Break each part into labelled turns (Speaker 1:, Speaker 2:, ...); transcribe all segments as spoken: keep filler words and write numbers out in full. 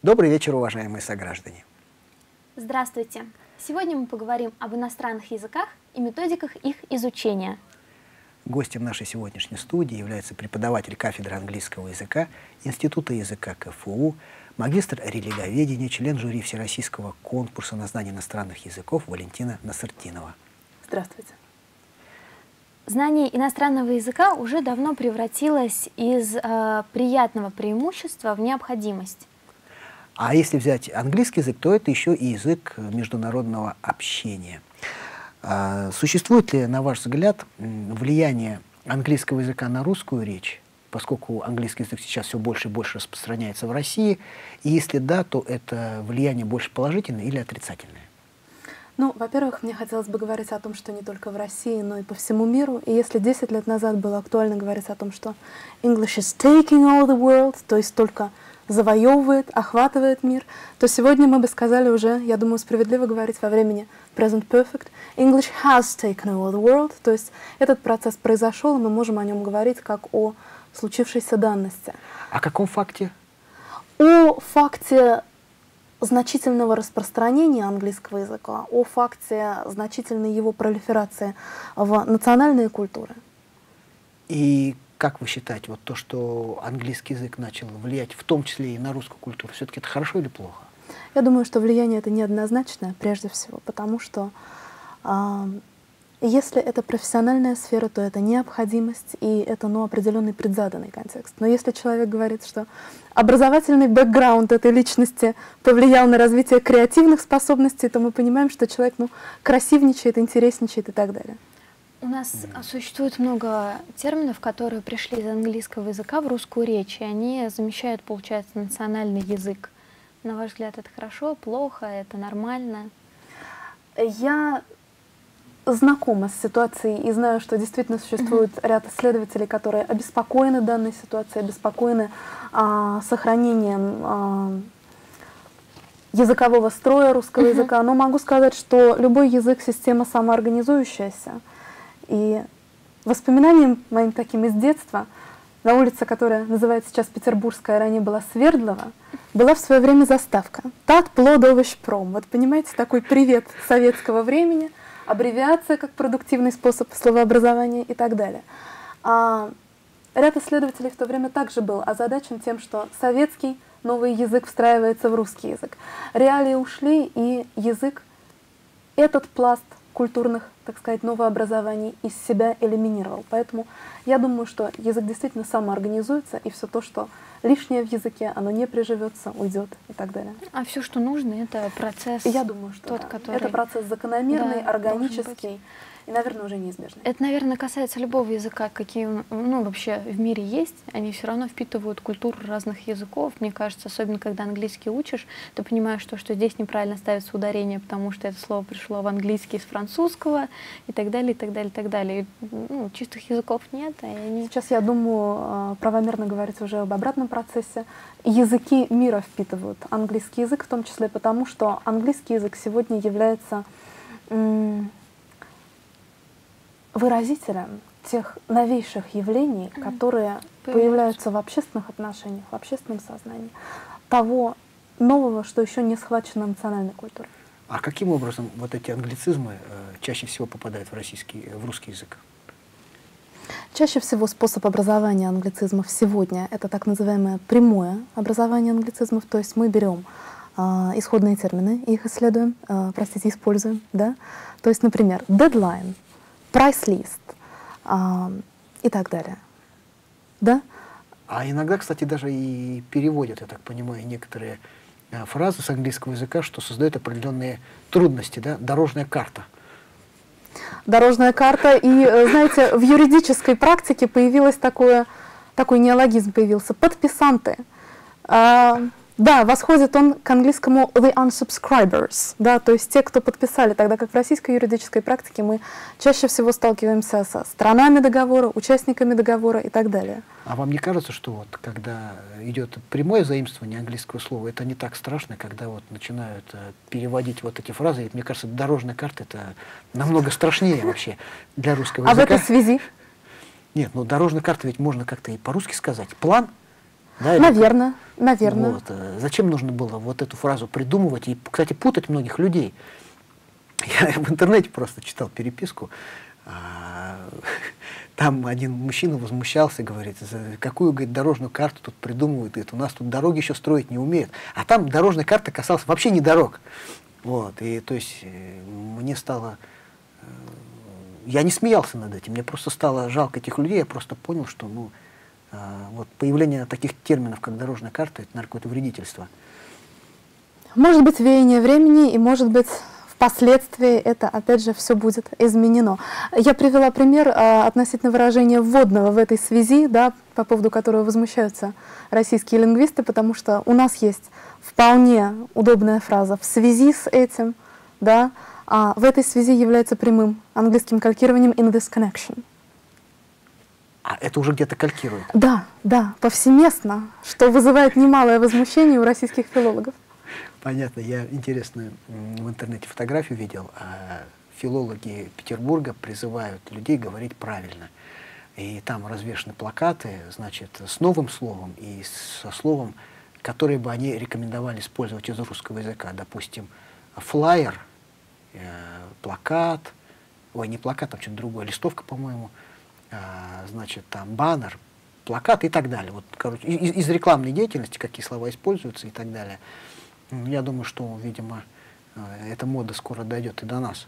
Speaker 1: Добрый вечер, уважаемые сограждане.
Speaker 2: Здравствуйте. Сегодня мы поговорим об иностранных языках и методиках их изучения.
Speaker 1: Гостем нашей сегодняшней студии является преподаватель кафедры английского языка Института языка ка эф у, магистр религоведения, член жюри Всероссийского конкурса на знание иностранных языков Валентина Насыртдинова.
Speaker 3: Здравствуйте.
Speaker 2: Знание иностранного языка уже давно превратилось из э, приятного преимущества в необходимость.
Speaker 1: А если взять английский язык, то это еще и язык международного общения. А существует ли, на ваш взгляд, влияние английского языка на русскую речь, поскольку английский язык сейчас все больше и больше распространяется в России? И если да, то это влияние больше положительное или отрицательное?
Speaker 3: Ну, во-первых, мне хотелось бы говорить о том, что не только в России, но и по всему миру. И если десять лет назад было актуально говорить о том, что English is taking all the world, то есть только завоевывает, охватывает мир, то сегодня мы бы сказали уже, я думаю, справедливо говорить во времени present perfect, English has taken all the world, то есть этот процесс произошел, и мы можем о нем говорить как о случившейся данности.
Speaker 1: О каком факте?
Speaker 3: О факте значительного распространения английского языка, о факте значительной его пролиферации в национальные культуры.
Speaker 1: И как вы считаете, вот то, что английский язык начал влиять в том числе и на русскую культуру, все-таки это хорошо или плохо?
Speaker 3: Я думаю, что влияние это неоднозначное, прежде всего, потому что э, если это профессиональная сфера, то это необходимость, и это ну, определенный предзаданный контекст. Но если человек говорит, что образовательный бэкграунд этой личности повлиял на развитие креативных способностей, то мы понимаем, что человек ну, красивничает, интересничает и так далее.
Speaker 2: У нас mm. существует много терминов, которые пришли из английского языка в русскую речь, и они замещают, получается, национальный язык. На ваш взгляд, это хорошо, плохо, это нормально?
Speaker 3: Я знакома с ситуацией и знаю, что действительно существует mm-hmm. ряд исследователей, которые обеспокоены данной ситуацией, обеспокоены а, сохранением а, языкового строя русского mm-hmm. языка. Но могу сказать, что любой язык — система самоорганизующаяся. И воспоминанием моим таким из детства, на улице, которая называется сейчас Петербургская, а ранее была Свердлова, была в свое время заставка «Тат плод овощ пром». Вот понимаете, такой привет советского времени, аббревиация как продуктивный способ словообразования и так далее. А ряд исследователей в то время также был озадачен тем, что советский новый язык встраивается в русский язык. Реалии ушли, и язык этот пласт культурных, так сказать, новообразований из себя элиминировал. Поэтому я думаю, что язык действительно самоорганизуется, и все то, что лишнее в языке, оно не приживется, уйдет и так далее.
Speaker 2: А все, что нужно, это процесс.
Speaker 3: Я думаю, что
Speaker 2: тот,
Speaker 3: да.
Speaker 2: который...
Speaker 3: это процесс закономерный,
Speaker 2: да,
Speaker 3: органический и, наверное, уже неизбежный.
Speaker 2: Это, наверное, касается любого языка, какие ну, вообще в мире есть. Они все равно впитывают культуру разных языков. Мне кажется, особенно когда английский учишь, ты понимаешь, что, что здесь неправильно ставится ударение, потому что это слово пришло в английский из французского и так далее, и так далее, и так далее. И, ну, чистых языков нет. И они...
Speaker 3: Сейчас, я думаю, правомерно говорить уже об обратном процессе. Языки мира впитывают английский язык, в том числе потому, что английский язык сегодня является выразителем тех новейших явлений, mm. которые появляются в общественных отношениях, в общественном сознании, того нового, что еще не схвачено национальной культурой.
Speaker 1: А каким образом вот эти англицизмы э, чаще всего попадают в, российский, в русский язык?
Speaker 3: Чаще всего способ образования англицизмов сегодня — это так называемое прямое образование англицизмов, то есть мы берем э, исходные термины, их исследуем, э, простите, используем, да? То есть, например, deadline, прайс-лист а, и так далее. Да?
Speaker 1: А иногда, кстати, даже и переводят, я так понимаю, некоторые а, фразы с английского языка, что создает определенные трудности, да? Дорожная карта.
Speaker 3: Дорожная карта. И, знаете, в юридической практике появилось такое, такой неологизм появился. Подписанты. А, Да, восходит он к английскому the unsubscribers, да, то есть те, кто подписали, тогда как в российской юридической практике мы чаще всего сталкиваемся со сторонами договора, участниками договора и так далее.
Speaker 1: А вам не кажется, что вот когда идет прямое заимствование английского слова, это не так страшно, когда вот начинают э, переводить вот эти фразы? И, мне кажется, дорожная карта — это намного страшнее вообще для русского языка.
Speaker 3: А в этой связи?
Speaker 1: Нет, ну дорожная карта ведь можно как-то и по-русски сказать. План. Да,
Speaker 3: наверное, или... наверное.
Speaker 1: Вот. Зачем нужно было вот эту фразу придумывать и, кстати, путать многих людей? Я в интернете просто читал переписку. Там один мужчина возмущался, говорит, за какую, говорит, дорожную карту тут придумывают, говорит, у нас тут дороги еще строить не умеют. А там дорожная карта касалась вообще не дорог. Вот, и то есть мне стало... Я не смеялся над этим, мне просто стало жалко этих людей, я просто понял, что ну, вот появление таких терминов, как дорожная карта, это, наверное, какое-то вредительство.
Speaker 3: Может быть, веяние времени, и может быть... Впоследствии это, опять же, все будет изменено. Я привела пример а, относительно выражения «вводного» в этой связи, да, по поводу которого возмущаются российские лингвисты, потому что у нас есть вполне удобная фраза «в связи с этим», да, а в этой связи является прямым английским калькированием «in this connection».
Speaker 1: А это уже где-то калькирует?
Speaker 3: Да, да, повсеместно, что вызывает немалое возмущение у российских филологов.
Speaker 1: Понятно. Я интересную в интернете фотографию видел. Филологи Петербурга призывают людей говорить правильно. И там развешаны плакаты, значит, с новым словом и со словом, которое бы они рекомендовали использовать из русского языка. Допустим, флаер, э, плакат, ой, не плакат, там что-то другое, листовка, по-моему, э, значит, там баннер, плакат и так далее. Вот, короче, из, из рекламной деятельности, какие слова используются и так далее. Я думаю, что, видимо, эта мода скоро дойдет и до нас.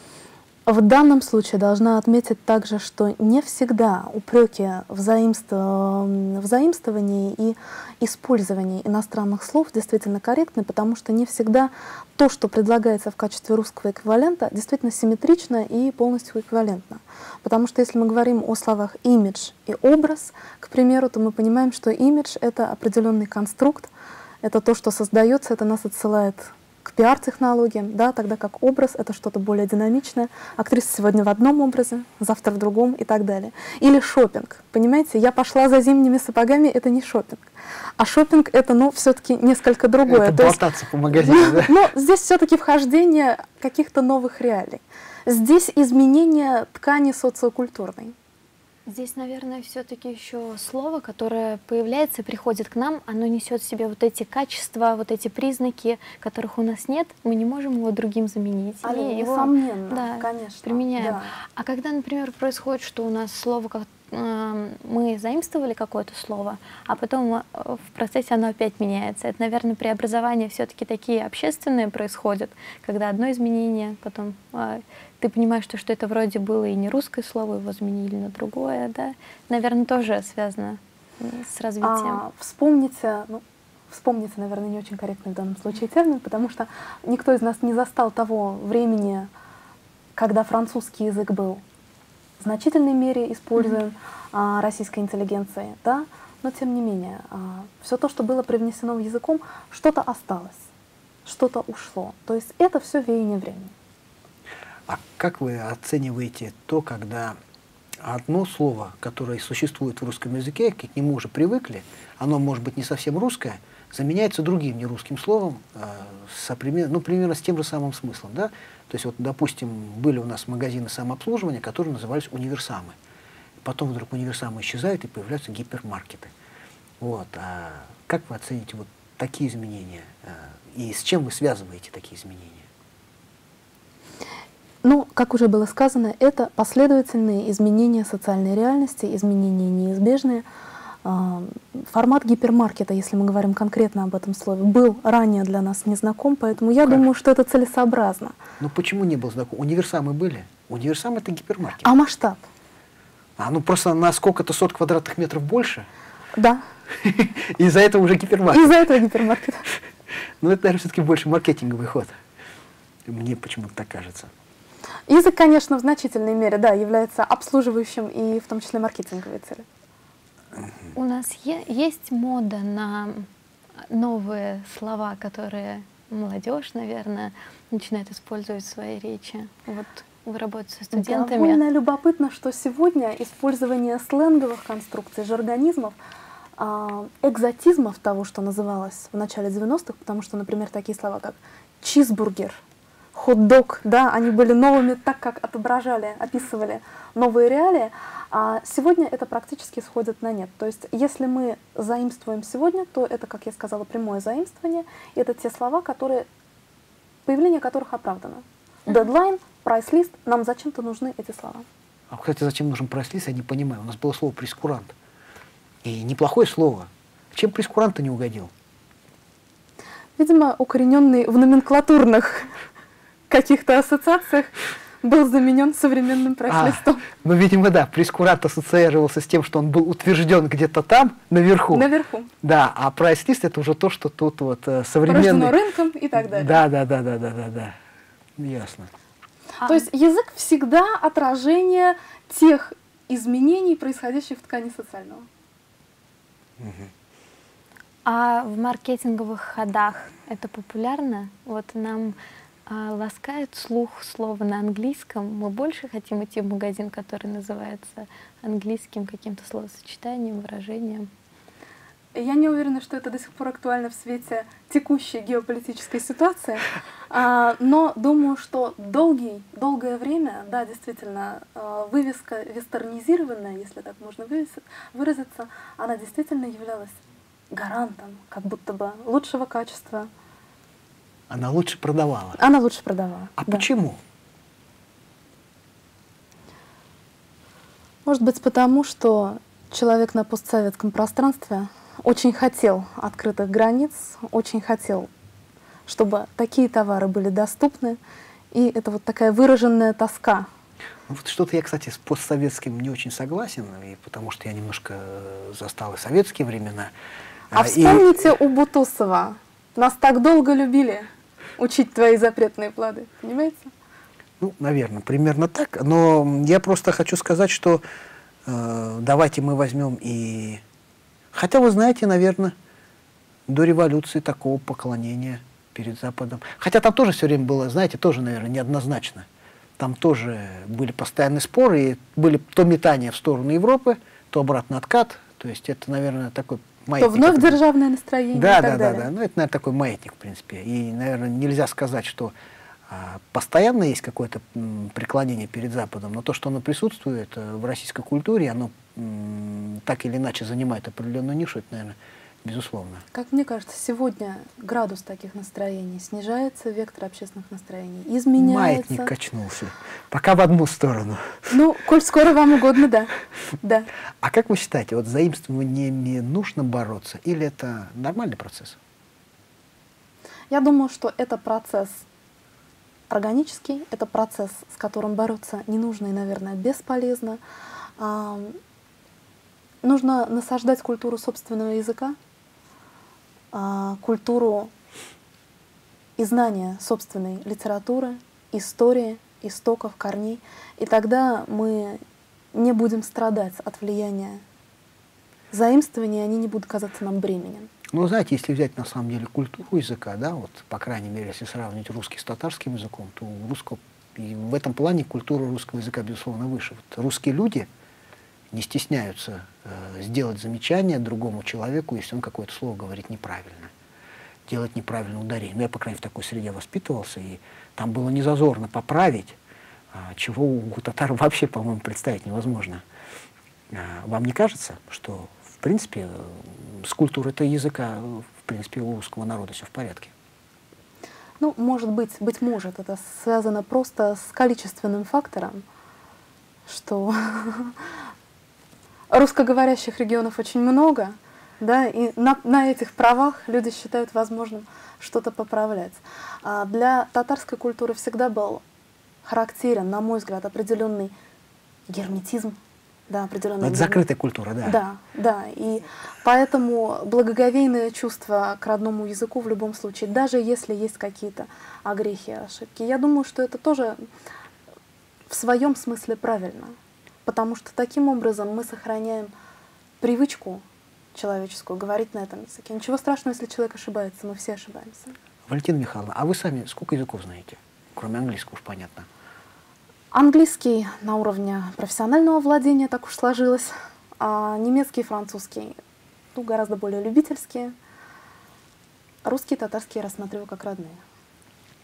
Speaker 3: В данном случае должна отметить также, что не всегда упреки в, заимство... в заимствовании и использовании иностранных слов действительно корректны, потому что не всегда то, что предлагается в качестве русского эквивалента, действительно симметрично и полностью эквивалентно. Потому что если мы говорим о словах «имидж» и «образ», к примеру, то мы понимаем, что имидж — это определенный конструкт, это то, что создается, это нас отсылает к пиар-технологиям, да, тогда как образ — это что-то более динамичное. Актриса сегодня в одном образе, завтра в другом и так далее. Или шопинг. Понимаете, я пошла за зимними сапогами — это не шопинг. А шопинг — это, ну, все-таки несколько другое.
Speaker 1: Это болтаться по магазину, да?
Speaker 3: Но здесь все-таки вхождение каких-то новых реалий. Здесь изменение ткани социокультурной.
Speaker 2: Здесь, наверное, все-таки еще слово, которое появляется и приходит к нам, оно несет в себе вот эти качества, вот эти признаки, которых у нас нет, мы не можем его другим заменить.
Speaker 3: А,
Speaker 2: и его,
Speaker 3: несомненно,
Speaker 2: да,
Speaker 3: конечно.
Speaker 2: применяем.
Speaker 3: Да.
Speaker 2: А когда, например, происходит, что у нас слово, как, э, мы заимствовали какое-то слово, а потом э, в процессе оно опять меняется. Это, наверное, преобразования все-таки такие общественные происходят, когда одно изменение, потом э, ты понимаешь, что, что это вроде было и не русское слово, его заменили на другое, да? Наверное, тоже связано с развитием.
Speaker 3: А, вспомните, ну, вспомните, наверное, не очень корректный в данном случае термин, потому что никто из нас не застал того времени, когда французский язык был в значительной мере используем mm-hmm. а, российской интеллигенцией, да? Но тем не менее, а, все то, что было привнесено в языком, что-то осталось, что-то ушло. То есть это все веяние времени.
Speaker 1: А как вы оцениваете то, когда одно слово, которое существует в русском языке, к нему уже привыкли, оно может быть не совсем русское, заменяется другим нерусским словом, э, со, ну, примерно с тем же самым смыслом. Да? То есть, вот, допустим, были у нас магазины самообслуживания, которые назывались универсамы. Потом вдруг универсамы исчезают и появляются гипермаркеты. Вот. А как вы оцените вот такие изменения? И с чем вы связываете такие изменения?
Speaker 3: Ну, как уже было сказано, это последовательные изменения социальной реальности, изменения неизбежные. Формат гипермаркета, если мы говорим конкретно об этом слове, был ранее для нас незнаком, поэтому я как? думаю, что это целесообразно.
Speaker 1: Ну почему не был знаком? Универсамы были. Универсам — это гипермаркет.
Speaker 3: А масштаб?
Speaker 1: А, ну просто на сколько-то сот квадратных метров больше?
Speaker 3: Да.
Speaker 1: Из-за этого уже гипермаркет.
Speaker 3: Из-за этого гипермаркет.
Speaker 1: Ну это, наверное, все-таки больше маркетинговый ход. Мне почему-то так кажется.
Speaker 3: Язык, конечно, в значительной мере, да, является обслуживающим и в том числе маркетинговой целью.
Speaker 2: У нас есть мода на новые слова, которые молодежь, наверное, начинает использовать в своей речи. Вот вы работаете со студентами.
Speaker 3: Довольно любопытно, что сегодня использование сленговых конструкций, жаргонизмов, экзотизмов того, что называлось в начале девяностых, потому что, например, такие слова, как чизбургер, хот-дог, да, они были новыми, так как отображали, описывали новые реалии, а сегодня это практически сходит на нет. То есть если мы заимствуем сегодня, то это, как я сказала, прямое заимствование, и это те слова, которые, появление которых оправдано. Дедлайн, прайс-лист, нам зачем-то нужны эти слова.
Speaker 1: А, кстати, зачем нужен прайс-лист, я не понимаю. У нас было слово прескурант. И неплохое слово. Чем прескурант-то не угодил?
Speaker 3: Видимо, укорененный в номенклатурных каких-то ассоциациях был заменен современным прайс-листом.
Speaker 1: А, ну, видимо, да, прескурант ассоциировался с тем, что он был утвержден где-то там, наверху.
Speaker 3: Наверху.
Speaker 1: Да, а прайс-лист это уже то, что тут вот современный...
Speaker 3: Порождено рынком и так далее.
Speaker 1: Да, да, да, да, да, да, да. Ясно.
Speaker 3: А. То есть язык всегда отражение тех изменений, происходящих в ткани социального.
Speaker 1: Угу.
Speaker 2: А в маркетинговых ходах это популярно? Вот нам а, ласкает слух слово на английском. Мы больше хотим идти в магазин, который называется английским каким-то словосочетанием, выражением.
Speaker 3: Я не уверена, что это до сих пор актуально в свете текущей геополитической ситуации, а, но думаю, что долгий, долгое время, да, действительно, вывеска вестернизированная, если так можно выразиться, она действительно являлась гарантом, как будто бы лучшего качества.
Speaker 1: Она лучше продавала.
Speaker 3: Она лучше продавала.
Speaker 1: А
Speaker 3: да.
Speaker 1: почему?
Speaker 3: Может быть, потому что человек на постсоветском пространстве очень хотел открытых границ, очень хотел, чтобы такие товары были доступны, и это вот такая выраженная тоска.
Speaker 1: Ну, вот что-то я, кстати, с постсоветским не очень согласен, и потому что я немножко застал и советские времена.
Speaker 3: А вспомните и... у Бутусова. Нас так долго любили учить твои запретные плоды, понимаете?
Speaker 1: Ну, наверное, примерно так. Но я просто хочу сказать, что э, давайте мы возьмем и... Хотя, вы знаете, наверное, до революции такого поклонения перед Западом. Хотя там тоже все время было, знаете, тоже, наверное, неоднозначно. Там тоже были постоянные споры, и были то метания в сторону Европы, то обратно откат. То есть это, наверное, такой маятник.
Speaker 3: То вновь
Speaker 1: который...
Speaker 3: державное настроение.
Speaker 1: Да,
Speaker 3: и так
Speaker 1: да,
Speaker 3: далее.
Speaker 1: да, да. Ну, это, наверное, такой маятник, в принципе. И, наверное, нельзя сказать, что а, постоянно есть какое-то м, преклонение перед Западом, но то, что оно присутствует а, в российской культуре, оно м, так или иначе занимает определенную нишу, это, наверное, безусловно.
Speaker 3: Как мне кажется, сегодня градус таких настроений снижается, вектор общественных настроений изменяется.
Speaker 1: Маятник качнулся. Пока в одну сторону.
Speaker 3: Ну, коль скоро вам угодно, да. да.
Speaker 1: А как вы считаете, вот с заимствованиями нужно бороться или это нормальный процесс?
Speaker 3: Я думаю, что это процесс органический, это процесс, с которым бороться не нужно и, наверное, бесполезно. А, нужно насаждать культуру собственного языка, а, культуру и знания собственной литературы, истории, истоков, корней. И тогда мы не будем страдать от влияния заимствования, они не будут казаться нам бременем.
Speaker 1: Ну, знаете, если взять на самом деле культуру языка, да, вот, по крайней мере, если сравнить русский с татарским языком, то у русского, и в этом плане культура русского языка, безусловно, выше. Вот русские люди не стесняются э, сделать замечание другому человеку, если он какое-то слово говорит неправильно, делать неправильное ударение. Ну, я, по крайней мере, в такой среде воспитывался, и там было незазорно поправить, э, чего у татар вообще, по-моему, представить невозможно. Э, вам не кажется, что, в принципе, с культурой-то языка, в принципе, у русского народа все в порядке?
Speaker 3: Ну, может быть, быть может, это связано просто с количественным фактором, что русскоговорящих регионов очень много, да, и на, на этих правах люди считают возможным что-то поправлять. А для татарской культуры всегда был характерен, на мой взгляд, определенный герметизм. Да, определенная.
Speaker 1: Это закрытая культура, да.
Speaker 3: Да, да. И поэтому благоговейное чувство к родному языку в любом случае, даже если есть какие-то огрехи, ошибки, я думаю, что это тоже в своем смысле правильно. Потому что таким образом мы сохраняем привычку человеческую говорить на этом языке. Ничего страшного, если человек ошибается, мы все ошибаемся.
Speaker 1: Валентина Михайловна, а вы сами сколько языков знаете? Кроме английского, уж понятно.
Speaker 3: Английский на уровне профессионального владения, так уж сложилось, а немецкий и французский ну, гораздо более любительские. Русский и татарский я рассматриваю как родные.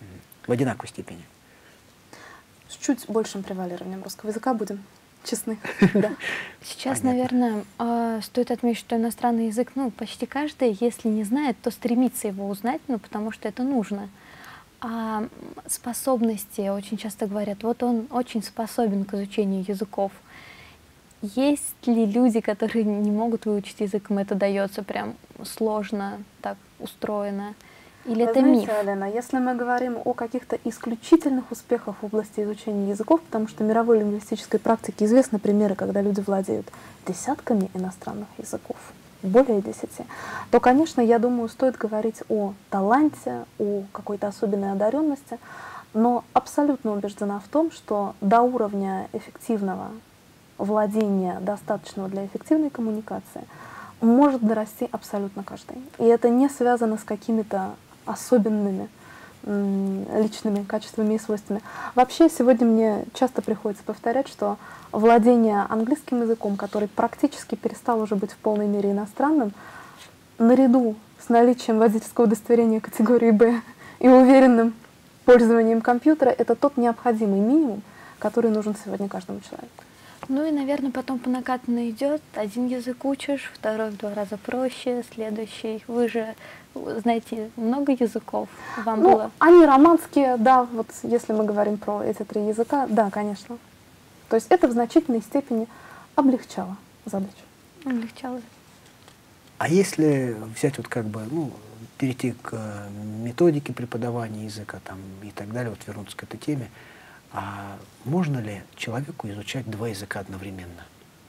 Speaker 1: в одинаковой степени?
Speaker 3: С чуть большим превалированием русского языка, будем честны. Да.
Speaker 2: Сейчас,
Speaker 1: Понятно.
Speaker 2: наверное, э, стоит отметить, что иностранный язык, ну, почти каждый, если не знает, то стремится его узнать, ну, потому что это нужно. А способности, очень часто говорят, вот он очень способен к изучению языков. Есть ли люди, которые не могут выучить язык, им это дается прям сложно, так устроено? Или
Speaker 3: Вы
Speaker 2: это
Speaker 3: знаете,
Speaker 2: миф?
Speaker 3: Алена, если мы говорим о каких-то исключительных успехах в области изучения языков, потому что в мировой лингвистической практике известны примеры, когда люди владеют десятками иностранных языков, более десяти, то, конечно, я думаю, стоит говорить о таланте, о какой-то особенной одаренности, но абсолютно убеждена в том, что до уровня эффективного владения, достаточного для эффективной коммуникации, может дорасти абсолютно каждый. И это не связано с какими-то особенными личными качествами и свойствами. Вообще, сегодня мне часто приходится повторять, что владение английским языком, который практически перестал уже быть в полной мере иностранным, наряду с наличием водительского удостоверения категории Б и уверенным пользованием компьютера, это тот необходимый минимум, который нужен сегодня каждому человеку.
Speaker 2: Ну и, наверное, потом по накатанной идет. Один язык учишь, второй в два раза проще, следующий. Вы же знаете много языков. Вам
Speaker 3: Ну,
Speaker 2: было?
Speaker 3: они романские, да, вот если мы говорим про эти три языка, да, конечно. То есть это в значительной степени облегчало задачу.
Speaker 2: Облегчало.
Speaker 1: А если взять вот как бы, ну, перейти к методике преподавания языка там, и так далее, вот вернуться к этой теме, а можно ли человеку изучать два языка одновременно?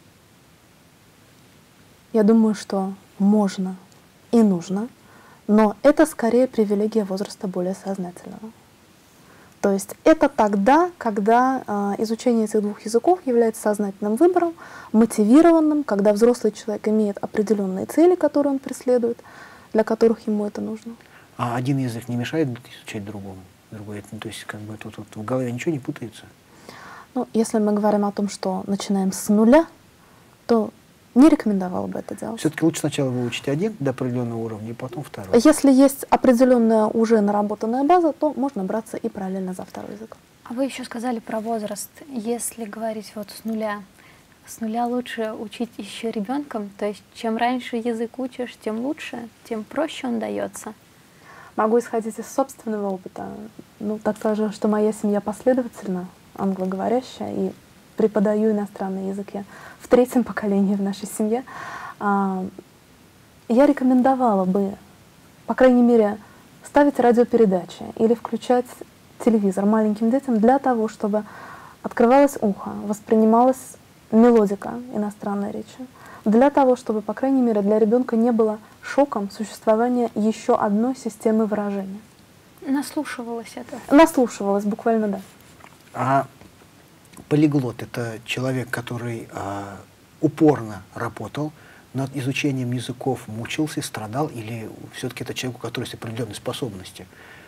Speaker 3: Я думаю, что можно и нужно, но это скорее привилегия возраста более сознательного. То есть это тогда, когда э, изучение этих двух языков является сознательным выбором, мотивированным, когда взрослый человек имеет определенные цели, которые он преследует, для которых ему это нужно.
Speaker 1: А один язык не мешает изучать другому? Другой, то есть как бы тут, тут в голове ничего не путается?
Speaker 3: Ну, если мы говорим о том, что начинаем с нуля, то не рекомендовала бы это делать.
Speaker 1: Все-таки лучше сначала выучить один до определенного уровня, и потом второй.
Speaker 3: Если есть определенная уже наработанная база, то можно браться и параллельно за второй язык.
Speaker 2: А вы еще сказали про возраст. Если говорить вот с нуля, с нуля лучше учить еще ребенком, то есть чем раньше язык учишь, тем лучше, тем проще он дается.
Speaker 3: Могу исходить из собственного опыта. Ну, так сложилось, что моя семья последовательно англоговорящая, и преподаю иностранные языки в третьем поколении в нашей семье. Я рекомендовала бы, по крайней мере, ставить радиопередачи или включать телевизор маленьким детям для того, чтобы открывалось ухо, воспринималась мелодика иностранной речи, для того, чтобы, по крайней мере, для ребенка не было шоком существование еще одной системы выражения.
Speaker 2: Наслушивалась это?
Speaker 3: Наслушивалась, буквально, да.
Speaker 1: А полиглот — это человек, который а, упорно работал над изучением языков, мучился, страдал, или все-таки это человек, у которого есть определенные способности?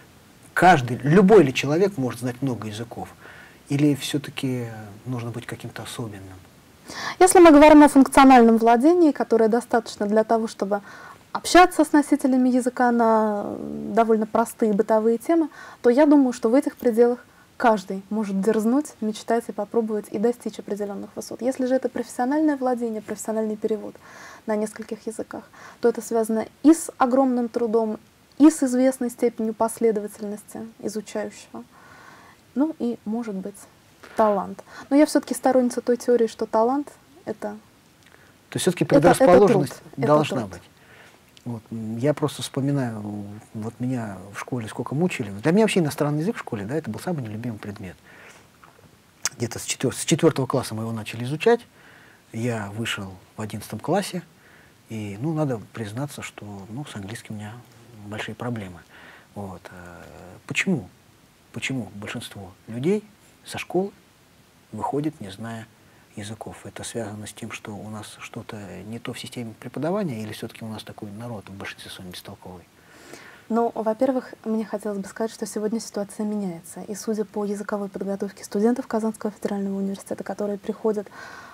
Speaker 1: Каждый, любой ли человек может знать много языков? Или все-таки нужно быть каким-то особенным?
Speaker 3: Если мы говорим о функциональном владении, которое достаточно для того, чтобы общаться с носителями языка на довольно простые бытовые темы, то я думаю, что в этих пределах каждый может дерзнуть, мечтать и попробовать и достичь определенных высот. Если же это профессиональное владение, профессиональный перевод на нескольких языках, то это связано и с огромным трудом, и с известной степенью последовательности изучающего. Ну и, может быть, талант. Но я все-таки сторонница той теории, что талант — это...
Speaker 1: То есть все-таки предрасположенность
Speaker 3: это, это
Speaker 1: должна
Speaker 3: труд.
Speaker 1: быть. Вот. Я просто вспоминаю, вот меня в школе сколько мучили. Для меня вообще иностранный язык в школе, да, это был самый нелюбимый предмет. Где-то с, четвер с четвертого класса мы его начали изучать. Я вышел в одиннадцатом классе, и, ну, надо признаться, что, ну, с английским у меня большие проблемы. Вот. Почему? Почему большинство людей со школы выходит, не зная языков? Это связано с тем, что у нас что-то не то в системе преподавания, или все-таки у нас такой народ в большинстве своем бестолковый?
Speaker 3: Ну, во-первых, мне хотелось бы сказать, что сегодня ситуация меняется. И судя по языковой подготовке студентов Казанского федерального университета, которые приходят,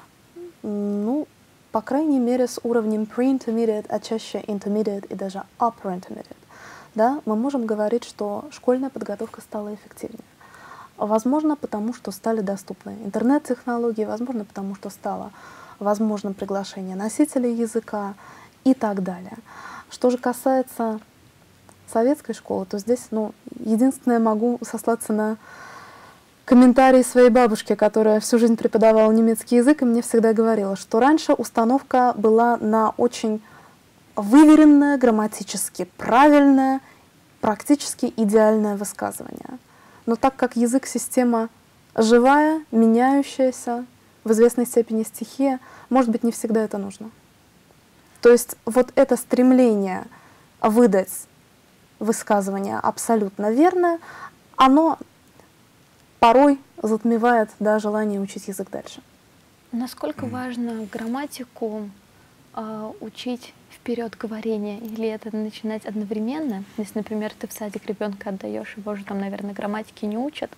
Speaker 3: ну, по крайней мере, с уровнем pre-intermediate, а чаще intermediate и даже upper intermediate, да, мы можем говорить, что школьная подготовка стала эффективнее. Возможно, потому что стали доступны интернет-технологии, возможно, потому что стало возможно приглашение носителей языка и так далее. Что же касается советской школы, то здесь, ну, единственное, могу сослаться на комментарии своей бабушки, которая всю жизнь преподавала немецкий язык, и мне всегда говорила, что раньше установка была на очень выверенное, грамматически правильное, практически идеальное высказывание. Но так как язык — система живая, меняющаяся, в известной степени стихия, может быть, не всегда это нужно. То есть вот это стремление выдать высказывание абсолютно верное, оно порой затмевает, да, желание учить язык дальше.
Speaker 2: Насколько важно грамматику э, учить вперед говорения, или это начинать одновременно? Если, например, ты в садик ребенка отдаешь, его же там, наверное, грамматики не учат.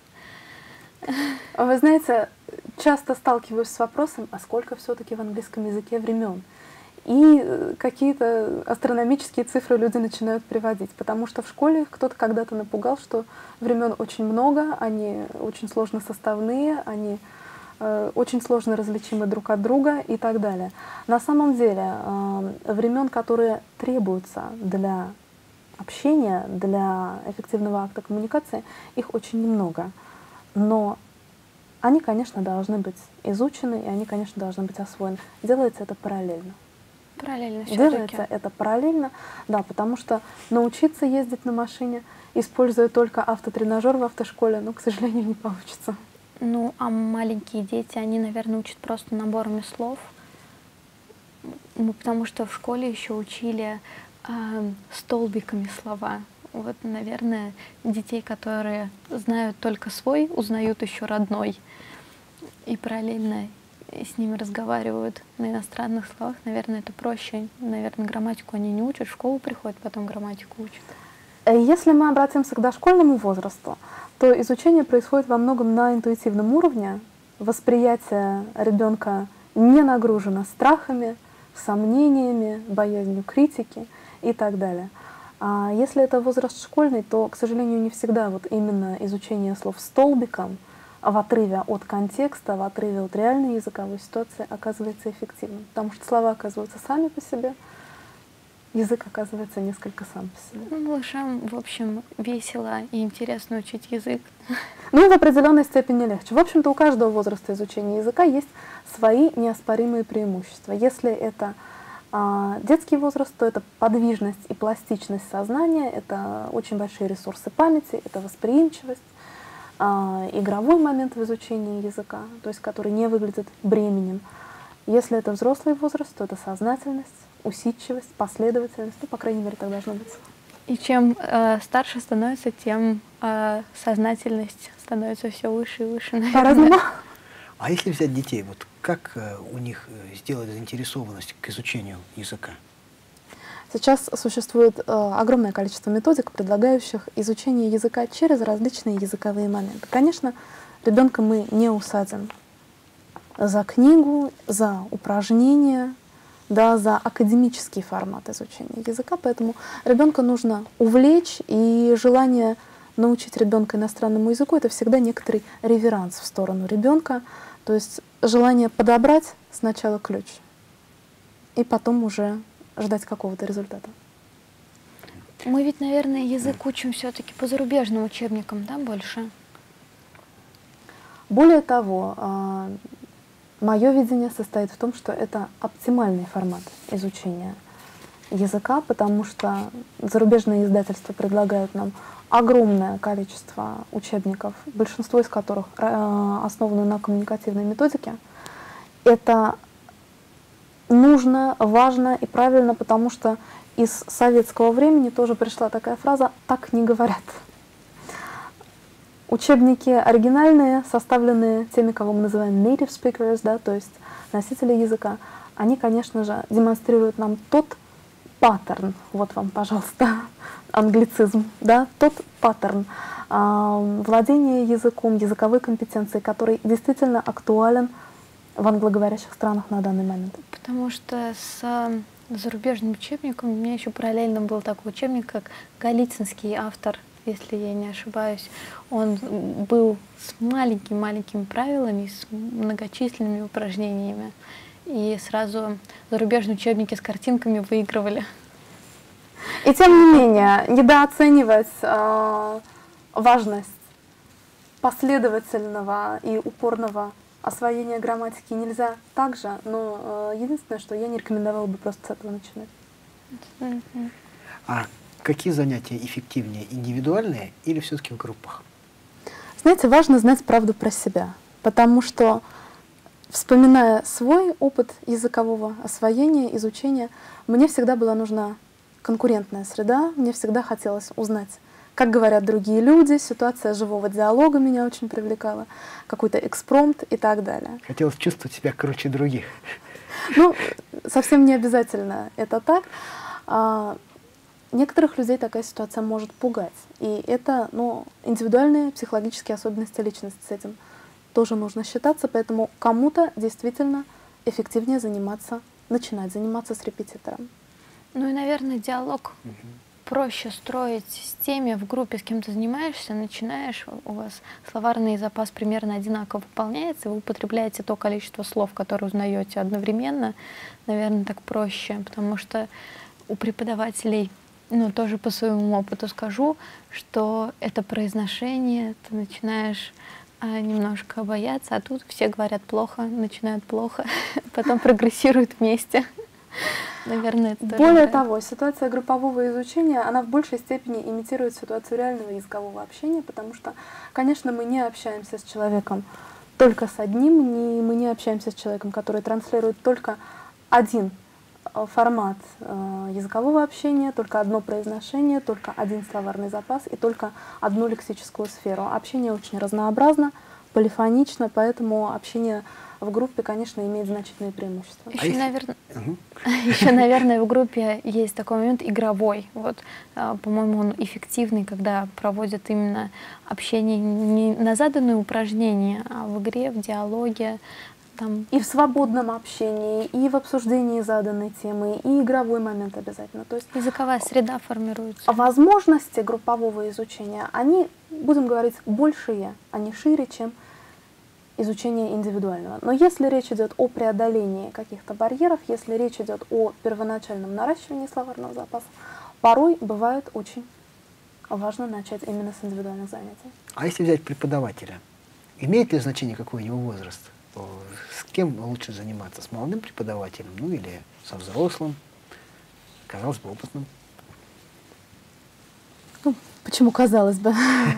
Speaker 3: Вы знаете, часто сталкиваюсь с вопросом, а сколько все-таки в английском языке времен? И какие-то астрономические цифры люди начинают приводить, потому что в школе кто-то когда-то напугал, что времен очень много, они очень сложно составные, они э, очень сложно различимы друг от друга и так далее. На самом деле э, времен, которые требуются для общения, для эффективного акта коммуникации, их очень немного. Но они, конечно, должны быть изучены, и они, конечно, должны быть освоены. Делается это параллельно.
Speaker 2: Параллельно
Speaker 3: Делается это параллельно, да, потому что научиться ездить на машине, используя только автотренажер в автошколе, ну, к сожалению, не получится.
Speaker 2: Ну, а маленькие дети, они, наверное, учат просто наборами слов, ну, потому что в школе еще учили э, столбиками слова. Вот, наверное, детей, которые знают только свой, узнают еще родной, и параллельно с ними разговаривают на иностранных словах, наверное, это проще. Наверное, грамматику они не учат, в школу приходят, потом грамматику учат.
Speaker 3: Если мы обратимся к дошкольному возрасту, то изучение происходит во многом на интуитивном уровне. Восприятие ребенка не нагружено страхами, сомнениями, боязнью критики и так далее. А если это возраст школьный, то, к сожалению, не всегда вот именно изучение слов столбиком в отрыве от контекста, в отрыве от реальной языковой ситуации оказывается эффективным. Потому что слова оказываются сами по себе, язык оказывается несколько сам по себе.
Speaker 2: Ну, малышам, в общем, весело и интересно учить язык.
Speaker 3: Ну и в определенной степени легче. В общем-то, у каждого возраста изучения языка есть свои неоспоримые преимущества. Если это а, детский возраст, то это подвижность и пластичность сознания, это очень большие ресурсы памяти, это восприимчивость, игровой момент в изучении языка, то есть который не выглядит бременем. Если это взрослый возраст, то это сознательность, усидчивость, последовательность, ну, по крайней мере, так должно быть.
Speaker 2: И чем э, старше становится, тем э, сознательность становится все выше и выше, наверное.
Speaker 3: По-разному.
Speaker 1: А если взять детей, вот как э, у них сделать заинтересованность к изучению языка?
Speaker 3: Сейчас существует э, огромное количество методик, предлагающих изучение языка через различные языковые моменты. Конечно, ребенка мы не усадим за книгу, за упражнения, да, за академический формат изучения языка, поэтому ребенка нужно увлечь, и желание научить ребенка иностранному языку — это всегда некоторый реверанс в сторону ребенка, то есть желание подобрать сначала ключ, и потом уже ждать какого-то результата.
Speaker 2: Мы ведь, наверное, язык учим все-таки по зарубежным учебникам, да, больше?
Speaker 3: Более того, мое видение состоит в том, что это оптимальный формат изучения языка, потому что зарубежные издательства предлагают нам огромное количество учебников, большинство из которых основаны на коммуникативной методике. Это нужно, важно и правильно, потому что из советского времени тоже пришла такая фраза «так не говорят». Учебники оригинальные, составленные теми, кого мы называем native speakers, да, то есть носители языка, они, конечно же, демонстрируют нам тот паттерн, вот вам, пожалуйста, англицизм, да, тот паттерн э, владения языком, языковой компетенции, который действительно актуален в англоговорящих странах на данный момент.
Speaker 2: Потому что с зарубежным учебником у меня еще параллельно был такой учебник, как Голицынский автор, если я не ошибаюсь. Он был с маленькими-маленькими правилами, с многочисленными упражнениями. И сразу зарубежные учебники с картинками выигрывали.
Speaker 3: И тем не менее, недооценивать э, важность последовательного и упорного освоения грамматики нельзя также, но э, единственное, что я не рекомендовала бы просто с этого начинать.
Speaker 2: Mm-hmm.
Speaker 1: А какие занятия эффективнее, индивидуальные или все-таки в группах?
Speaker 3: Знаете, важно знать правду про себя, потому что, вспоминая свой опыт языкового освоения, изучения, мне всегда была нужна конкурентная среда, мне всегда хотелось узнать, как говорят другие люди, ситуация живого диалога меня очень привлекала, какой-то экспромт и так далее.
Speaker 1: Хотелось чувствовать себя круче других.
Speaker 3: Ну, совсем не обязательно это так. А, некоторых людей такая ситуация может пугать. И это, ну, индивидуальные психологические особенности личности, с этим тоже нужно считаться, поэтому кому-то действительно эффективнее заниматься, начинать заниматься с репетитором.
Speaker 2: Ну и, наверное, диалог
Speaker 1: Угу.
Speaker 2: проще строить с теми в группе, с кем ты занимаешься, начинаешь, у вас словарный запас примерно одинаково выполняется, вы употребляете то количество слов, которые узнаете одновременно, наверное, так проще, потому что у преподавателей, ну, тоже по своему опыту скажу, что это произношение, ты начинаешь а, немножко бояться, а тут все говорят плохо, начинают плохо, потом прогрессируют вместе. Наверное, это
Speaker 3: Более
Speaker 2: тоже,
Speaker 3: того, ситуация группового изучения, она в большей степени имитирует ситуацию реального языкового общения, потому что, конечно, мы не общаемся с человеком только с одним, не, мы не общаемся с человеком, который транслирует только один формат э, языкового общения, только одно произношение, только один словарный запас и только одну лексическую сферу. Общение очень разнообразно, полифонично, поэтому общение в группе, конечно, имеет значительные преимущества.
Speaker 2: Еще,
Speaker 1: А
Speaker 2: наверное,
Speaker 1: Угу.
Speaker 2: еще, наверное, в группе есть такой момент игровой. Вот, а, по-моему, он эффективный, когда проводят именно общение не на заданные упражнения, а в игре, в диалоге. Там...
Speaker 3: И в свободном общении, и в обсуждении заданной темы, и игровой момент обязательно. То есть
Speaker 2: Языковая среда формируется.
Speaker 3: возможности группового изучения, они, будем говорить, большие, они шире, чем изучение индивидуального. Но если речь идет о преодолении каких-то барьеров, если речь идет о первоначальном наращивании словарного запаса, порой бывает очень важно начать именно с индивидуальных занятий.
Speaker 1: А если взять преподавателя, имеет ли значение какой у него возраст? С кем лучше заниматься? С молодым преподавателем, ну или со взрослым, казалось бы, опытным?
Speaker 3: Ну, почему казалось бы?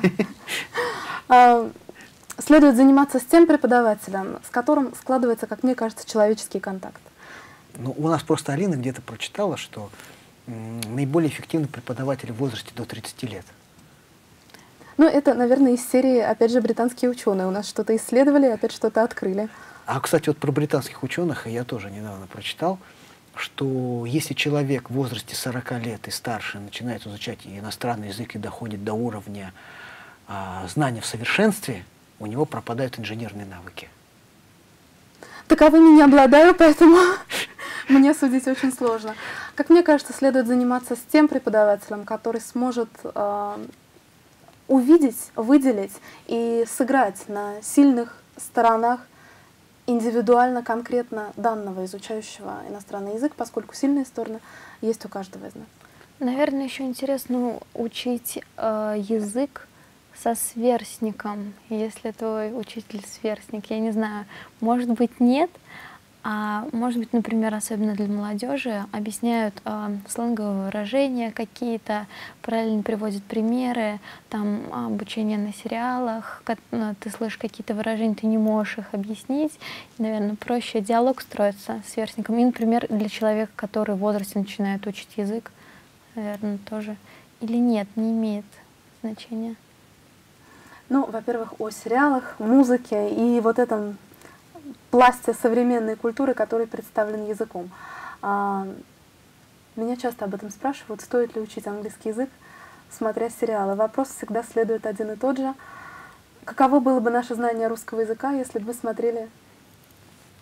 Speaker 3: Следует заниматься с тем преподавателем, с которым складывается, как мне кажется, человеческий контакт.
Speaker 1: Ну, у нас просто Алина где-то прочитала, что м, наиболее эффективный преподаватель в возрасте до тридцати лет.
Speaker 3: Ну, это, наверное, из серии, опять же, британские ученые. У нас что-то исследовали, опять что-то открыли.
Speaker 1: А, кстати, вот про британских ученых я тоже недавно прочитал, что если человек в возрасте сорока лет и старше начинает изучать иностранный язык и доходит до уровня а, знания в совершенстве, у него пропадают инженерные навыки.
Speaker 3: Таковыми не обладаю, поэтому мне судить очень сложно. Как мне кажется, следует заниматься с тем преподавателем, который сможет э, увидеть, выделить и сыграть на сильных сторонах индивидуально, конкретно данного изучающего иностранный язык, поскольку сильные стороны есть у каждого из нас.
Speaker 2: Наверное, еще интересно учить э, язык со сверстником, если твой учитель сверстник. Я не знаю, может быть, нет, а может быть, например, особенно для молодежи, объясняют э, сленговые выражения какие-то, правильно приводят примеры, там обучение на сериалах, как, ну, ты слышишь какие-то выражения, ты не можешь их объяснить. И, наверное, проще диалог строится с сверстником. И, например, для человека, который в возрасте начинает учить язык, наверное, тоже. Или нет, не имеет значения.
Speaker 3: Ну, во-первых, о сериалах, музыке и вот этом пласте современной культуры, который представлен языком. А, меня часто об этом спрашивают, стоит ли учить английский язык, смотря сериалы. Вопрос всегда следует один и тот же. Каково было бы наше знание русского языка, если бы мы смотрели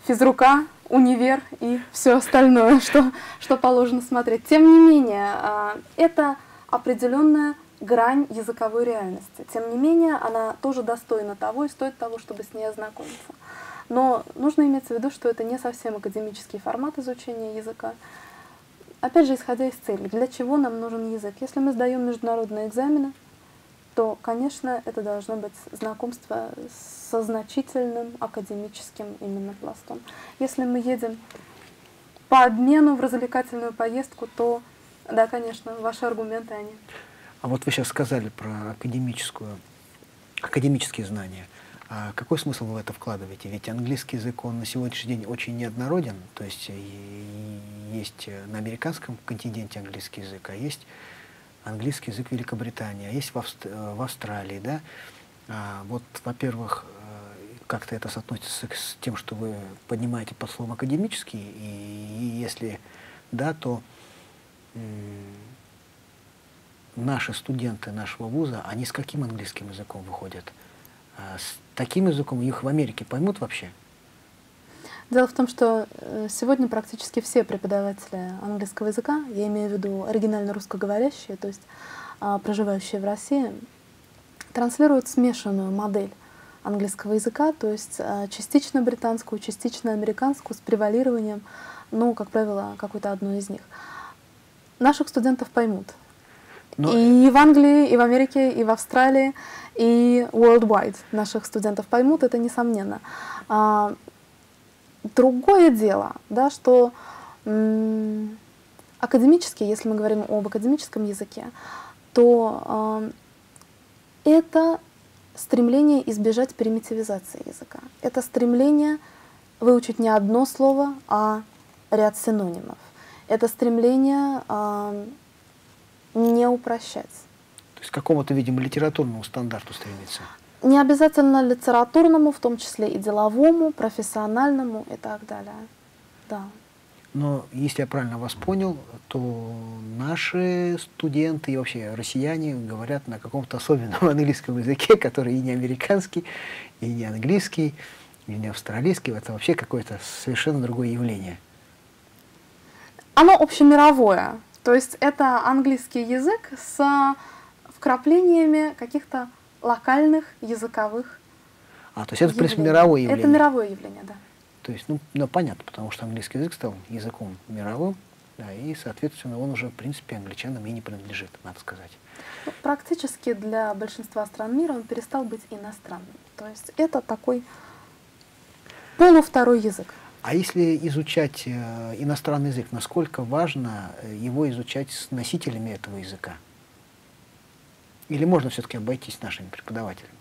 Speaker 3: физрука, универ и все остальное, что, что положено смотреть. Тем не менее, это определенная грань языковой реальности. Тем не менее, она тоже достойна того и стоит того, чтобы с ней ознакомиться. Но нужно иметь в виду, что это не совсем академический формат изучения языка. Опять же, исходя из цели, для чего нам нужен язык? Если мы сдаем международные экзамены, то, конечно, это должно быть знакомство со значительным академическим именно пластом. Если мы едем по обмену в развлекательную поездку, то, да, конечно, ваши аргументы, они...
Speaker 1: А вот вы сейчас сказали про академическую, академические знания. А какой смысл вы в это вкладываете? Ведь английский язык, он на сегодняшний день очень неоднороден. То есть есть на американском континенте английский язык, а есть английский язык Великобритании, а есть в, Авст в Австралии. Да? А вот, во-первых, как-то это соотносится с тем, что вы поднимаете под словом академический, и, и если да, то наши студенты нашего вуза, они с каким английским языком выходят? А с таким языком их в Америке поймут вообще?
Speaker 3: Дело в том, что сегодня практически все преподаватели английского языка, я имею в виду оригинально русскоговорящие, то есть проживающие в России, транслируют смешанную модель английского языка, то есть частично британскую, частично американскую, с превалированием, ну, как правило, какой-то одной из них. Наших студентов поймут. Но... И в Англии, и в Америке, и в Австралии, и worldwide наших студентов поймут, это несомненно. А, другое дело, да, что м, академически, если мы говорим об академическом языке, то а, это стремление избежать примитивизации языка. Это стремление выучить не одно слово, а ряд синонимов. Это стремление а, не упрощать.
Speaker 1: То есть к какому-то, видимо, литературному стандарту стремиться?
Speaker 3: Не обязательно литературному, в том числе и деловому, профессиональному и так далее. Да.
Speaker 1: Но если я правильно вас понял, то наши студенты и вообще россияне говорят на каком-то особенном английском языке, который и не американский, и не английский, и не австралийский. Это вообще какое-то совершенно другое явление.
Speaker 3: Оно общемировое. То есть это английский язык с вкраплениями каких-то локальных языковых
Speaker 1: А, то есть это, в принципе,
Speaker 3: явлений.
Speaker 1: мировое явление?
Speaker 3: Это мировое явление, да.
Speaker 1: То есть, ну, ну, понятно, потому что английский язык стал языком мировым, да, и, соответственно, он уже, в принципе, англичанам и не принадлежит, надо сказать.
Speaker 3: Ну, практически для большинства стран мира он перестал быть иностранным. То есть это такой полувторой язык.
Speaker 1: А если изучать э, иностранный язык, насколько важно его изучать с носителями этого языка? Или можно все-таки обойтись нашими преподавателями?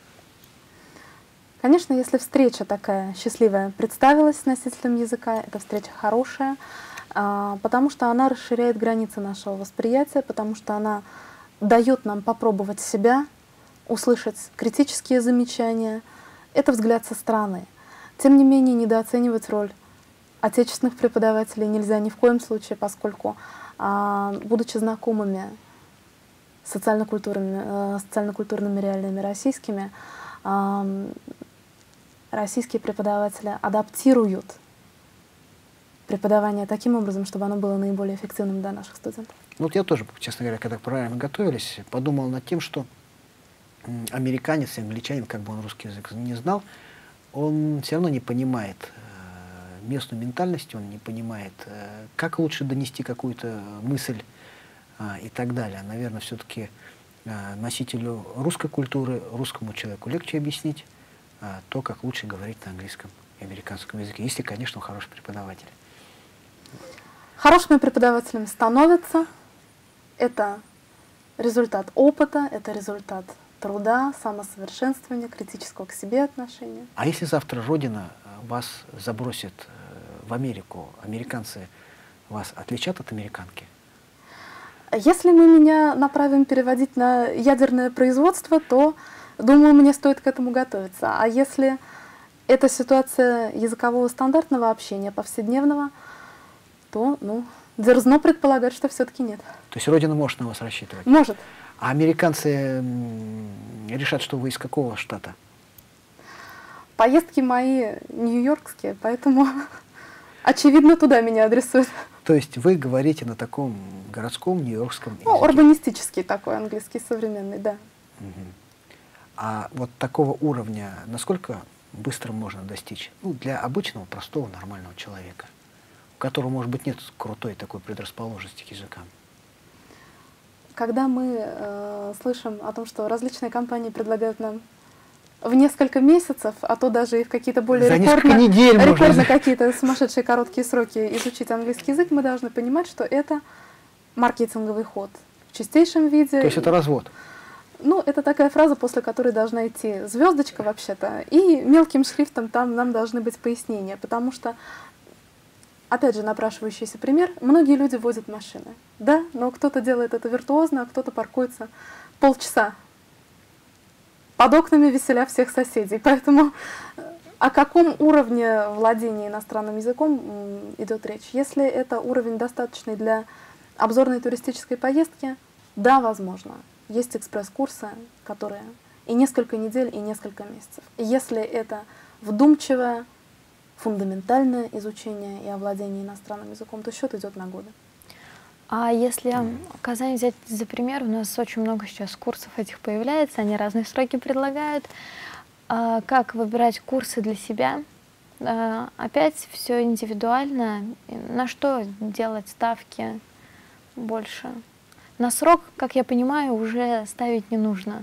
Speaker 3: Конечно, если встреча такая счастливая представилась с носителем языка, эта встреча хорошая, а, потому что она расширяет границы нашего восприятия, потому что она дает нам попробовать себя, услышать критические замечания. Это взгляд со стороны. Тем не менее, недооценивать роль отечественных преподавателей нельзя ни в коем случае, поскольку, а, будучи знакомыми с социально-культурными, э, социально-культурными реалиями российскими, а, российские преподаватели адаптируют преподавание таким образом, чтобы оно было наиболее эффективным для наших студентов.
Speaker 1: Ну, вот я тоже, честно говоря, когда правильно готовились, подумал над тем, что американец и англичанин, как бы он русский язык не знал, он все равно не понимает э, местную ментальность, он не понимает, э, как лучше донести какую-то мысль э, и так далее. Наверное, все-таки э, носителю русской культуры, русскому человеку легче объяснить э, то, как лучше говорить на английском и американском языке, если, конечно, он хороший преподаватель.
Speaker 3: Хорошими преподавателями становятся. Это результат опыта, это результат труда, самосовершенствования, критического к себе отношения.
Speaker 1: А если завтра Родина вас забросит в Америку, американцы вас отличат от американки?
Speaker 3: Если мы меня направим переводить на ядерное производство, то, думаю, мне стоит к этому готовиться. А если это ситуация языкового стандартного общения, повседневного, то, ну, дерзно предполагать, что все-таки нет.
Speaker 1: То есть Родина может на вас рассчитывать?
Speaker 3: Может.
Speaker 1: А американцы решат, что вы из какого штата?
Speaker 3: Поездки мои нью-йоркские, поэтому, очевидно, туда меня адресуют.
Speaker 1: То есть вы говорите на таком городском нью-йоркском языке?
Speaker 3: Ну, урбанистический такой, английский современный, да.
Speaker 1: Угу. А вот такого уровня насколько быстро можно достичь? Ну, для обычного, простого, нормального человека, у которого, может быть, нет крутой такой предрасположенности к языкам.
Speaker 3: Когда мы э, слышим о том, что различные компании предлагают нам в несколько месяцев, а то даже и в какие-то более
Speaker 1: За
Speaker 3: рекордно,
Speaker 1: недель
Speaker 3: рекордно
Speaker 1: можно...
Speaker 3: какие-то сумасшедшие короткие сроки изучить английский язык, мы должны понимать, что это маркетинговый ход в чистейшем виде.
Speaker 1: То есть это развод?
Speaker 3: Ну, это такая фраза, после которой должна идти звездочка вообще-то, и мелким шрифтом там нам должны быть пояснения, потому что, опять же, напрашивающийся пример, многие люди возят машины, да, но кто-то делает это виртуозно, а кто-то паркуется полчаса под окнами, веселя всех соседей. Поэтому о каком уровне владения иностранным языком идет речь? Если это уровень достаточный для обзорной туристической поездки, да, возможно. Есть экспресс-курсы, которые и несколько недель, и несколько месяцев. И если это вдумчивое, фундаментальное изучение и овладение иностранным языком, то счет идет на годы.
Speaker 2: А если Казань взять за пример, у нас очень много сейчас курсов этих появляется, они разные сроки предлагают. А как выбирать курсы для себя? А опять все индивидуально. На что делать ставки больше? На срок, как я понимаю, уже ставить не нужно.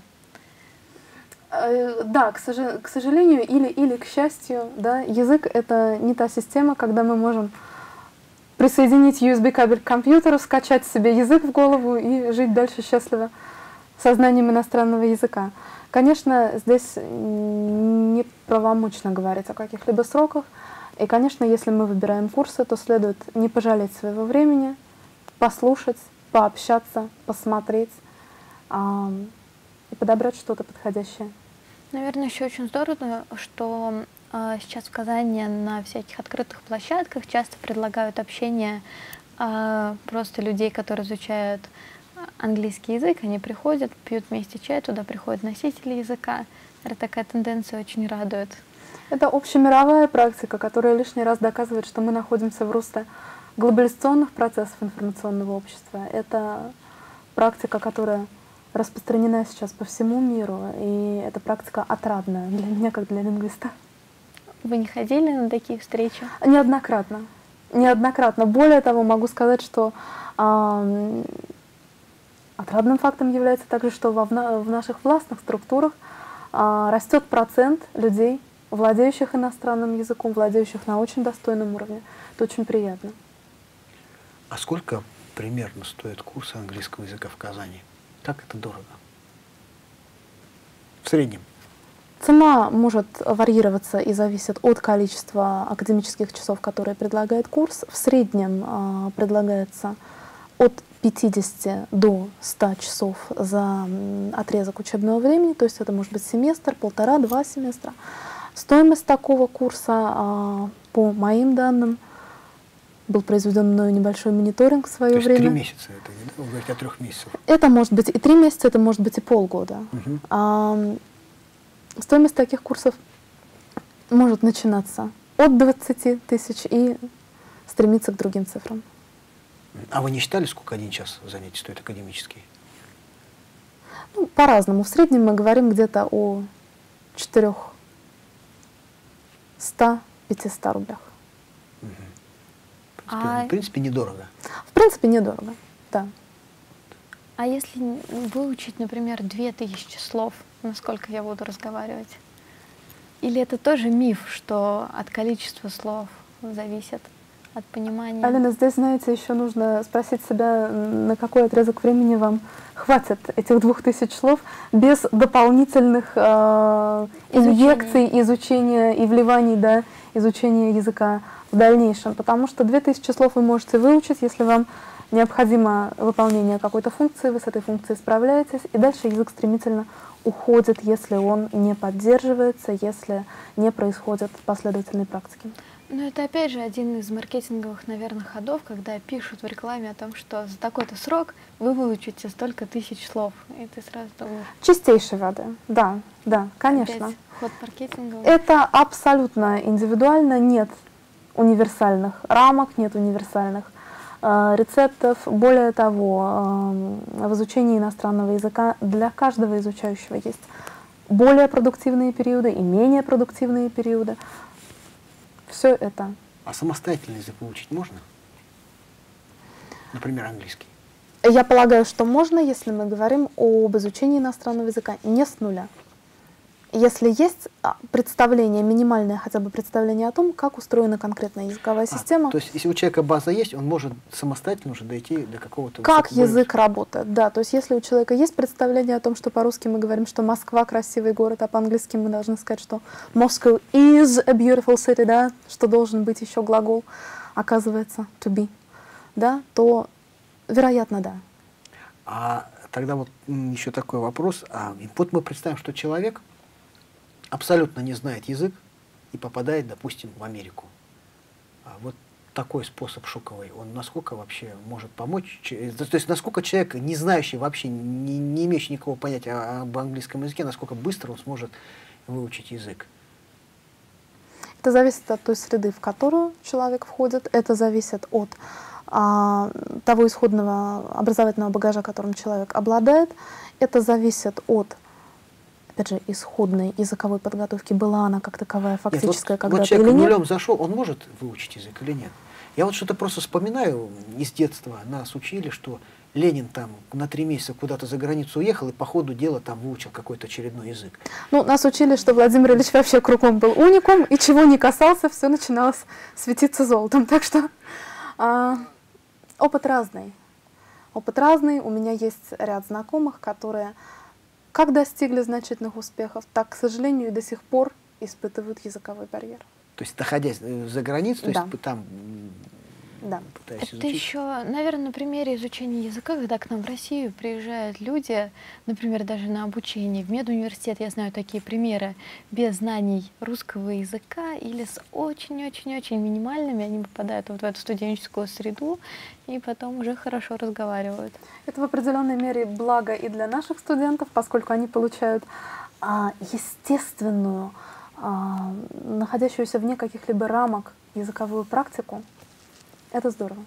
Speaker 3: Да, к сожалению или, или к счастью, да, язык — это не та система, когда мы можем присоединить ю эс би-кабель к компьютеру, скачать себе язык в голову и жить дальше счастливо со знанием иностранного языка. Конечно, здесь неправомочно говорить о каких-либо сроках. И, конечно, если мы выбираем курсы, то следует не пожалеть своего времени, послушать, пообщаться, посмотреть а, и подобрать что-то подходящее.
Speaker 2: Наверное, еще очень здорово, что а, сейчас в Казани на всяких открытых площадках часто предлагают общение а, просто людей, которые изучают английский язык. Они приходят, пьют вместе чай, туда приходят носители языка. Это такая тенденция очень радует.
Speaker 3: Это общемировая практика, которая лишний раз доказывает, что мы находимся в русле глобализационных процессов информационного общества. Это практика, которая распространена сейчас по всему миру, и это практика отрадная для меня, как для лингвиста.
Speaker 2: Вы не ходили на такие встречи?
Speaker 3: Неоднократно. Неоднократно. Более того, могу сказать, что э, отрадным фактом является также, что во, в наших властных структурах э, растет процент людей, владеющих иностранным языком, владеющих на очень достойном уровне. Это очень приятно.
Speaker 1: А сколько примерно стоит курс английского языка в Казани? Как это дорого? В среднем?
Speaker 3: Цена может варьироваться и зависит от количества академических часов, которые предлагает курс. В среднем э, предлагается от пятидесяти до ста часов за отрезок учебного времени, то есть это может быть семестр, полтора-два семестра. Стоимость такого курса, э, по моим данным, был произведен мною небольшой мониторинг в свое
Speaker 1: то есть
Speaker 3: время.
Speaker 1: Три месяца это, да? Вы говорите о трех месяцах.
Speaker 3: Это может быть и три месяца, это может быть и полгода.
Speaker 1: Угу.
Speaker 3: А, стоимость таких курсов может начинаться от двадцати тысяч и стремиться к другим цифрам.
Speaker 1: А вы не считали, сколько один час занятий стоит академический?
Speaker 3: Ну, по-разному. В среднем мы говорим где-то о четырёхстах — пятистах рублях.
Speaker 1: Угу. В принципе,
Speaker 2: А...
Speaker 1: в принципе, недорого.
Speaker 3: В принципе, недорого, да.
Speaker 2: А если выучить, например, две тысячи слов, насколько я буду разговаривать? Или это тоже миф, что от количества слов зависит, от понимания?
Speaker 3: Алина, здесь, знаете, еще нужно спросить себя, на какой отрезок времени вам хватит этих двух тысяч слов без дополнительных э, инъекций, изучения и вливаний, да, изучения языка в дальнейшем. Потому что две тысячи слов вы можете выучить, если вам необходимо выполнение какой-то функции, вы с этой функцией справляетесь, и дальше язык стремительно уходит, если он не поддерживается, если не происходит последовательной практики.
Speaker 2: Ну, это опять же один из маркетинговых, наверное, ходов, когда пишут в рекламе о том, что за такой-то срок вы выучите столько тысяч слов. И ты сразу думаешь...
Speaker 3: Чистейшей воды, да, да, конечно.
Speaker 2: Опять ход маркетинговый.
Speaker 3: Это абсолютно индивидуально, нет универсальных рамок, нет универсальных э, рецептов. Более того, э, в изучении иностранного языка для каждого изучающего есть более продуктивные периоды и менее продуктивные периоды. Все это.
Speaker 1: А самостоятельно язык выучить можно? Например, английский.
Speaker 3: Я полагаю, что можно, если мы говорим об изучении иностранного языка не с нуля. Если есть представление, минимальное хотя бы представление о том, как устроена конкретная языковая система.
Speaker 1: А, то есть, если у человека база есть, он может самостоятельно уже дойти до какого-то...
Speaker 3: Как язык работает, да. То есть, если у человека есть представление о том, что по-русски мы говорим, что Москва красивый город, а по-английски мы должны сказать, что Moscow is a beautiful city, да, что должен быть еще глагол, оказывается, to be, да, то, вероятно, да.
Speaker 1: А тогда вот еще такой вопрос. А, вот мы представим, что человек абсолютно не знает язык и попадает, допустим, в Америку. А вот такой способ шоковый, он насколько вообще может помочь? То есть насколько человек, не знающий вообще, не, не имеющий никакого понятия об английском языке, насколько быстро он сможет выучить язык?
Speaker 3: Это зависит от той среды, в которую человек входит. Это зависит от а, того исходного образовательного багажа, которым человек обладает. Это зависит от, опять же, исходной языковой подготовки, была она как таковая фактическая
Speaker 1: нет, вот,
Speaker 3: когда-то
Speaker 1: вот человек
Speaker 3: или нет.
Speaker 1: нулем зашел, он может выучить язык или нет? Я вот что-то просто вспоминаю из детства, нас учили, что Ленин там на три месяца куда-то за границу уехал и по ходу дела там выучил какой-то очередной язык.
Speaker 3: Ну, нас учили, что Владимир Ильич вообще кругом был уникум, и чего не касался, все начиналось светиться золотом. Так что а, опыт разный. Опыт разный. У меня есть ряд знакомых, которые как достигли значительных успехов, так, к сожалению, и до сих пор испытывают языковой барьер.
Speaker 1: То есть, находясь за границей, то
Speaker 3: да.
Speaker 1: есть там
Speaker 3: да.
Speaker 1: пытаясь
Speaker 2: Это
Speaker 1: изучить.
Speaker 2: еще, наверное, на примере изучения языка, когда к нам в Россию приезжают люди, например, даже на обучение в медуниверситет, я знаю такие примеры, без знаний русского языка или с очень-очень-очень минимальными, они попадают вот в эту студенческую среду и потом уже хорошо разговаривают.
Speaker 3: Это в определенной мере благо и для наших студентов, поскольку они получают а, естественную, а, находящуюся вне каких-либо рамок языковую практику. Это здорово.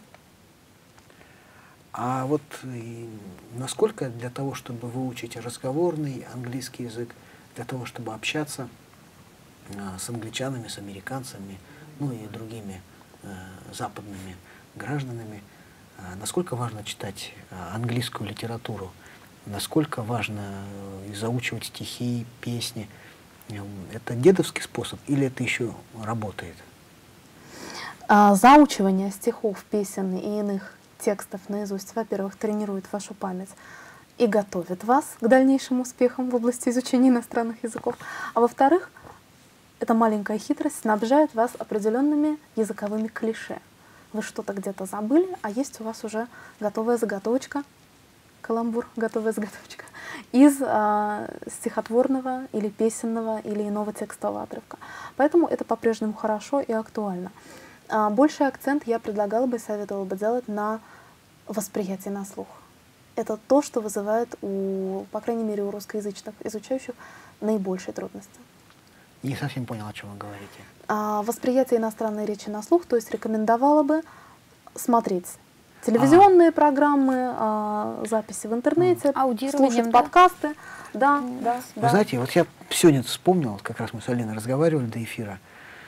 Speaker 1: А вот и насколько для того, чтобы выучить разговорный английский язык, для того, чтобы общаться а, с англичанами, с американцами, ну и другими а, западными гражданами, а, насколько важно читать а, английскую литературу, насколько важно а, заучивать стихи, песни? Это дедовский способ или это еще работает?
Speaker 3: Заучивание стихов, песен и иных текстов наизусть, во-первых, тренирует вашу память и готовит вас к дальнейшим успехам в области изучения иностранных языков. А во-вторых, эта маленькая хитрость снабжает вас определенными языковыми клише. Вы что-то где-то забыли, а есть у вас уже готовая заготовочка, каламбур, готовая заготовочка, из а, стихотворного или песенного или иного текстового отрывка. Поэтому это по-прежнему хорошо и актуально. Больший акцент я предлагала бы и советовала бы делать на восприятие на слух. Это то, что вызывает, у, по крайней мере, у русскоязычных изучающих наибольшие трудности.
Speaker 1: Не совсем понял, о чем вы говорите.
Speaker 3: А, восприятие иностранной речи на слух, то есть рекомендовала бы смотреть телевизионные а. программы, а, записи в интернете, слушать да? подкасты. Да, mm. да,
Speaker 1: Вы
Speaker 3: да.
Speaker 1: знаете, вот я сегодня вспомнил, как раз мы с Алиной разговаривали до эфира,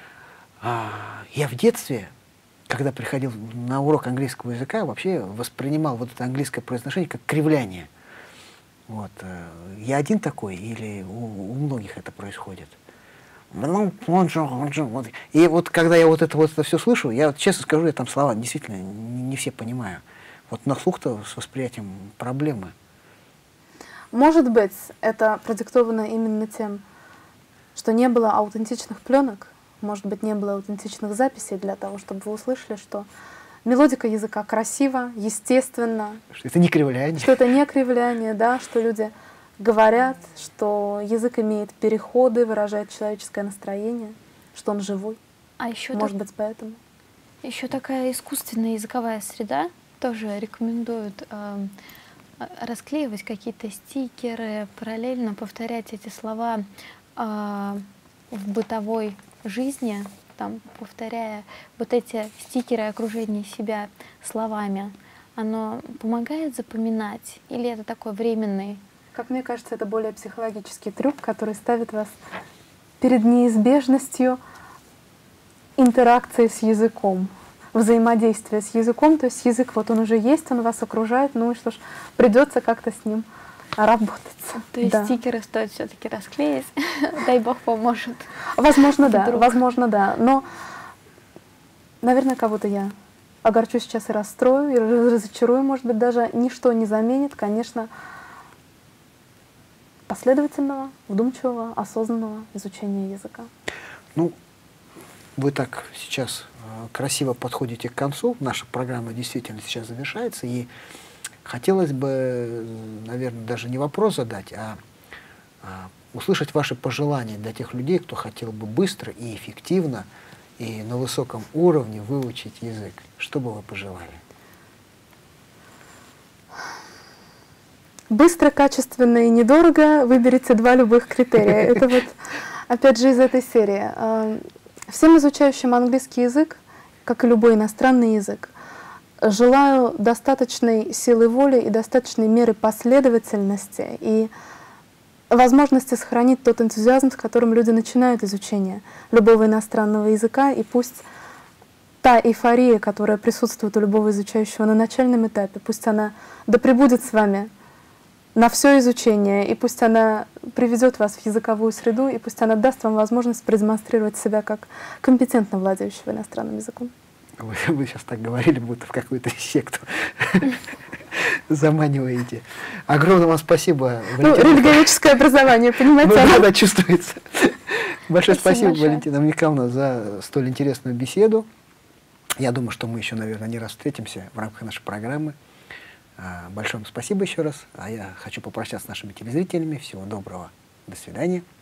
Speaker 1: я в детстве, когда приходил на урок английского языка, вообще воспринимал вот это английское произношение как кривляние. Вот. Я один такой или у, у многих это происходит? И вот когда я вот это, вот это все слышу, я вот, честно скажу, я там слова действительно не, не все понимаю. Вот на слух-то с восприятием проблемы.
Speaker 3: Может быть, это продиктовано именно тем, что не было аутентичных пленок. Может быть, не было аутентичных записей для того, чтобы вы услышали, что мелодика языка красива, естественна.
Speaker 1: Что это не кривляние.
Speaker 3: Что это не кривляние, да, что люди говорят, что язык имеет переходы, выражает человеческое настроение, что он живой.
Speaker 2: А еще
Speaker 3: Может
Speaker 2: так,
Speaker 3: быть, поэтому.
Speaker 2: еще такая искусственная языковая среда тоже рекомендуют э, расклеивать какие-то стикеры, параллельно повторять эти слова э, в бытовой жизни, там, повторяя вот эти стикеры окружения себя словами. Оно помогает запоминать или это такой временный?
Speaker 3: Как мне кажется, это более психологический трюк, который ставит вас перед неизбежностью интеракции с языком, взаимодействия с языком. То есть язык, вот он уже есть, он вас окружает, ну и что ж, придется как-то с ним работать.
Speaker 2: То есть
Speaker 3: Да.
Speaker 2: стикеры стоит все-таки расклеить, дай бог поможет.
Speaker 3: Возможно, да,
Speaker 2: Вдруг.
Speaker 3: возможно, да. Но, наверное, кого-то я огорчу сейчас и расстрою, и разочарую, может быть, даже ничто не заменит, конечно, последовательного, вдумчивого, осознанного изучения языка.
Speaker 1: Ну, вы так сейчас э, красиво подходите к концу. Наша программа действительно сейчас завершается. И хотелось бы, наверное, даже не вопрос задать, а, а услышать ваши пожелания для тех людей, кто хотел бы быстро и эффективно и на высоком уровне выучить язык. Что бы вы пожелали?
Speaker 3: Быстро, качественно и недорого выберите два любых критерия. Это вот, опять же, из этой серии. Всем изучающим английский язык, как и любой иностранный язык, желаю достаточной силы воли и достаточной меры последовательности и возможности сохранить тот энтузиазм, с которым люди начинают изучение любого иностранного языка, и пусть та эйфория, которая присутствует у любого изучающего на начальном этапе, пусть она да пребудет с вами на все изучение, и пусть она приведет вас в языковую среду, и пусть она даст вам возможность продемонстрировать себя как компетентно владеющего иностранным языком.
Speaker 1: Вы, вы сейчас так говорили, будто в какую-то секту заманиваете. Огромное вам спасибо,
Speaker 3: Ну, религиоведческое образование, понимаете?
Speaker 1: Ну, да, чувствуется. Большое спасибо,
Speaker 2: большое.
Speaker 1: Валентина Михайловна, за столь интересную беседу. Я думаю, что мы еще, наверное, не раз встретимся в рамках нашей программы. Большое вам спасибо еще раз. А я хочу попрощаться с нашими телезрителями. Всего доброго. До свидания.